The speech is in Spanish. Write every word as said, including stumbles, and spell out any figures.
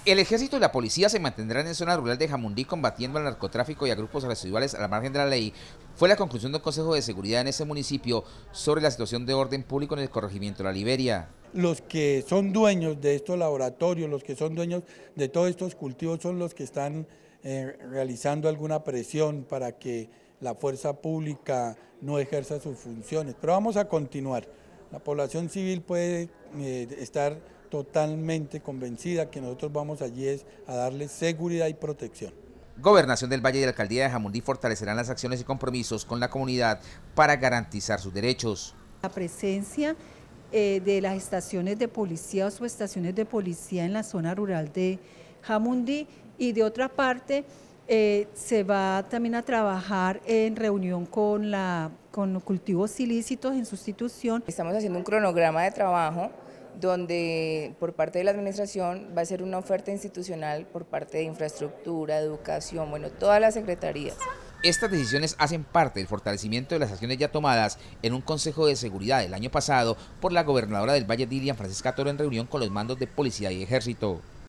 El ejército y la policía se mantendrán en zona rural de Jamundí combatiendo al narcotráfico y a grupos residuales a la margen de la ley. Fue la conclusión del Consejo de Seguridad en ese municipio sobre la situación de orden público en el corregimiento de La Liberia. Los que son dueños de estos laboratorios, los que son dueños de todos estos cultivos son los que están eh, realizando alguna presión para que la fuerza pública no ejerza sus funciones. Pero vamos a continuar. La población civil puede eh, estar totalmente convencida que nosotros vamos allí es a darles seguridad y protección. Gobernación del Valle y la Alcaldía de Jamundí fortalecerán las acciones y compromisos con la comunidad para garantizar sus derechos. La presencia eh, de las estaciones de policía o subestaciones de policía en la zona rural de Jamundí, y de otra parte eh, se va también a trabajar en reunión con, la, con los cultivos ilícitos en sustitución. Estamos haciendo un cronograma de trabajo donde por parte de la administración va a ser una oferta institucional por parte de infraestructura, educación, bueno, todas las secretarías. Estas decisiones hacen parte del fortalecimiento de las acciones ya tomadas en un Consejo de Seguridad el año pasado por la gobernadora del Valle, Dilian Francisca Toro, en reunión con los mandos de policía y ejército.